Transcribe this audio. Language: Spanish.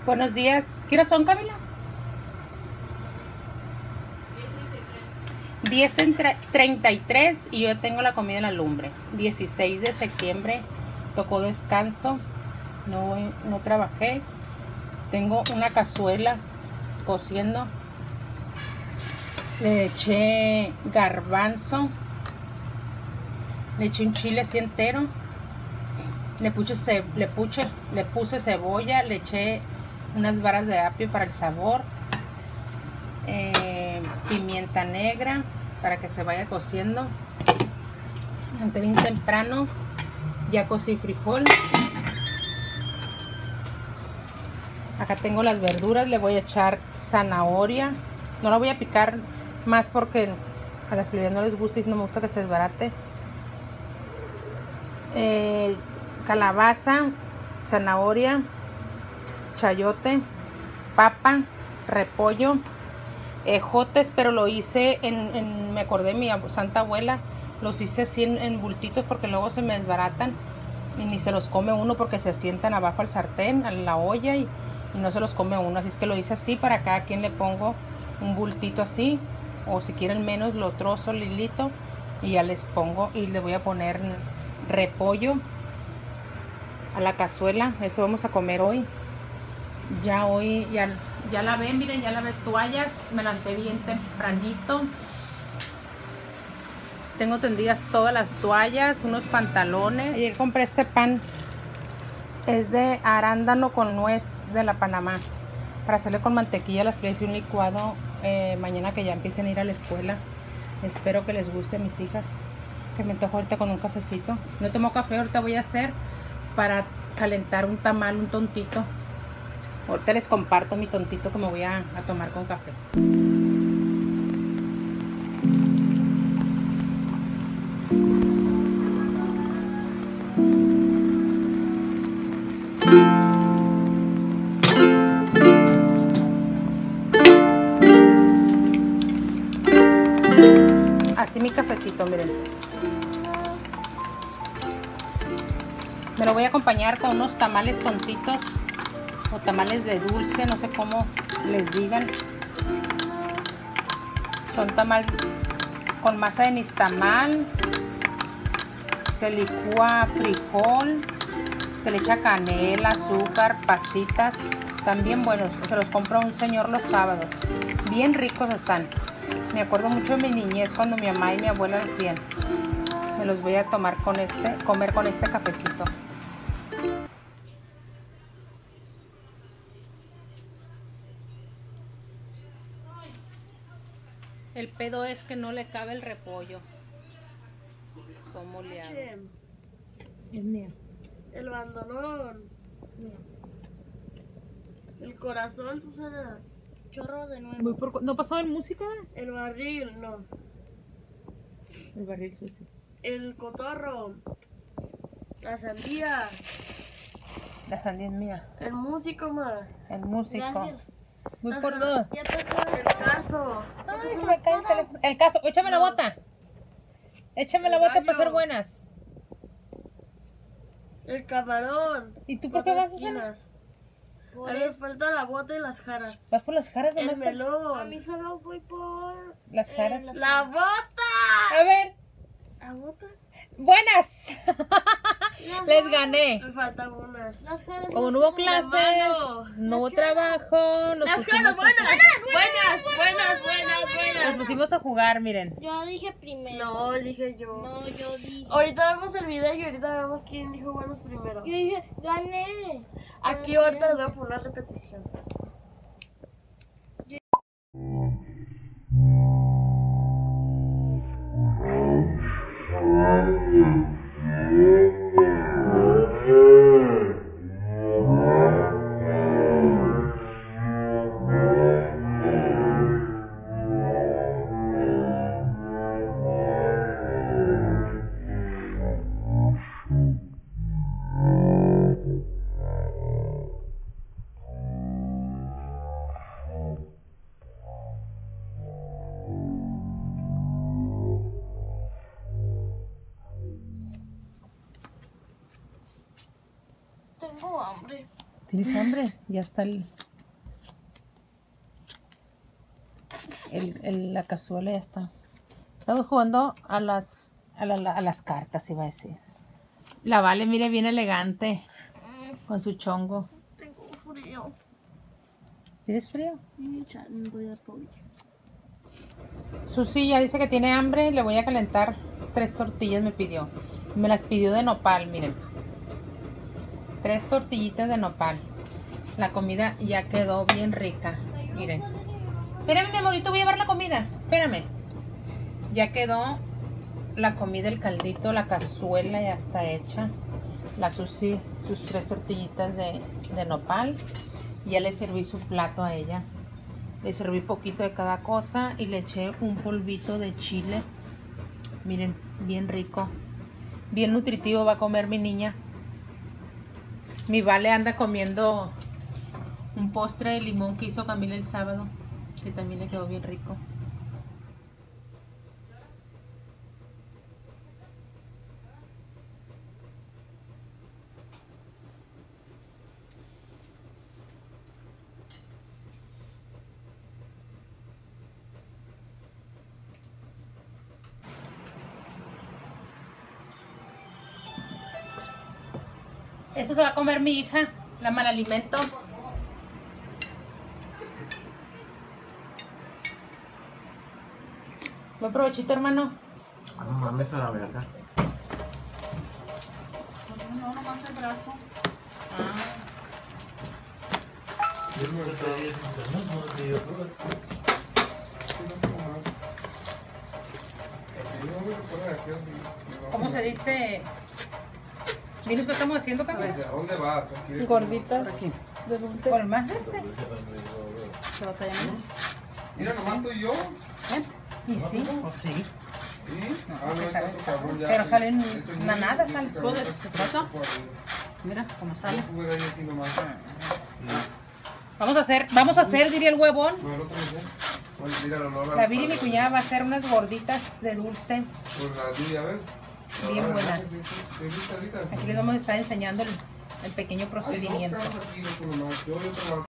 Buenos días. ¿Qué hora son, Camila? 10:33 y yo tengo la comida en la lumbre. 16 de septiembre, tocó descanso, no trabajé. Tengo una cazuela cociendo. Le eché garbanzo, le eché un chile así entero, le puse cebolla, le eché unas varas de apio para el sabor, pimienta negra para que se vaya cociendo. Ante bien temprano ya cocí frijol. Acá tengo las verduras, le voy a echar zanahoria. No la voy a picar más porque a las plebeyas no les gusta y no me gusta que se desbarate. Calabaza, zanahoria, chayote, papa, repollo, ejotes, pero lo hice me acordé de mi santa abuela, los hice así en bultitos porque luego se me desbaratan y ni se los come uno porque se asientan abajo al sartén, a la olla y no se los come uno, así es que lo hice así. Para cada quien le pongo un bultito así, o si quieren menos lo trozo lilito y ya les pongo, y le voy a poner repollo a la cazuela. Eso vamos a comer hoy. Ya hoy ya lavé, miren, ya lavé toallas, me levanté bien tempranito. Tengo tendidas todas las toallas, unos pantalones. Ayer compré este pan, es de arándano con nuez de la Panamá, para hacerle con mantequilla las plebes y un licuado mañana que ya empiecen a ir a la escuela. Espero que les guste a mis hijas. Se me antoja ahorita con un cafecito. No tomo café, ahorita voy a hacer para calentar un tamal, un tontito. Ahorita les comparto mi tontito que me voy a tomar con café. Así mi cafecito, miren. Me lo voy a acompañar con unos tamales tontitos o tamales de dulce, no sé cómo les digan. Son tamal con masa de nixtamal, se licúa frijol, se le echa canela, azúcar, pasitas. Están bien buenos, se los compro a un señor los sábados. Bien ricos están. Me acuerdo mucho de mi niñez cuando mi mamá y mi abuela hacían. Me los voy a comer con este cafecito. El pedo es que no le cabe el repollo. ¿Cómo le hago? Es mío. El bandolón. Mío. El corazón, Susana. Chorro de nuevo. ¿No pasó en música? El barril, no. El barril sucio. El cotorro. La sandía. La sandía es mía. El músico, ma. El músico. Gracias. Voy Ajá. por dos. Ya pasó el caso. Ay, se me cae el teléfono. El caso, échame la bota. Échame la bota para ser buenas. El camarón. ¿Y tú por qué vas a hacer? A mí me falta la bota y las jaras. ¿Vas por las jaras El nomás? melón. A mí solo voy por... Las jaras. La bota. A ver. ¿La bota? ¡Buenas! Les gané. Me faltan unas. Como no hubo clases, no hubo trabajo, nos Las pusimos jaras buenas. nos pusimos a jugar, miren. Yo dije primero. No, dije yo. No, yo dije. Ahorita vemos el video y ahorita vemos quién dijo buenos primero. Yo dije, gané. Aquí ahorita les voy a poner una repetición. Tengo hambre. ¿Tienes hambre? Ya está la cazuela, ya está. Estamos jugando a las cartas, iba a decir. La Vale, mire, bien elegante. Con su chongo. Tengo frío. ¿Tienes frío? Ya no voy a poder. Susi ya dice que tiene hambre. Le voy a calentar 3 tortillas, me pidió. Me las pidió de nopal, miren. 3 tortillitas de nopal. La comida ya quedó bien rica. Miren. Espérame, mi amorito, voy a llevar la comida. Espérame. Ya quedó la comida, el caldito, la cazuela ya está hecha. La Susi, sus 3 tortillitas de nopal. Y ya le serví su plato a ella. Le serví poquito de cada cosa y le eché un polvito de chile. Miren, bien rico. Bien nutritivo va a comer mi niña. Mi Vale anda comiendo un postre de limón que hizo Camila el sábado, que también le quedó bien rico. Eso se va a comer mi hija, la malalimento. Buen provechito, hermano. No mames a la verga. No, nomás el brazo. ¿Cómo se dice? Dinos qué estamos haciendo, Camila. ¿A dónde vas? Gorditas de dulce. Por el más este. Se batalla mucho. Mira, nomás tú y yo. Y sí. Sí. Que sale, pero salen nada, sale. ¿Se trata? Mira cómo sale. Vamos a hacer, diría el huevón. No, el otro día. La Viri y mi cuñada va a hacer unas gorditas de dulce Pues la tuya, ¿ves? bien buenas. Aquí les vamos a estar enseñando el pequeño procedimiento. Yo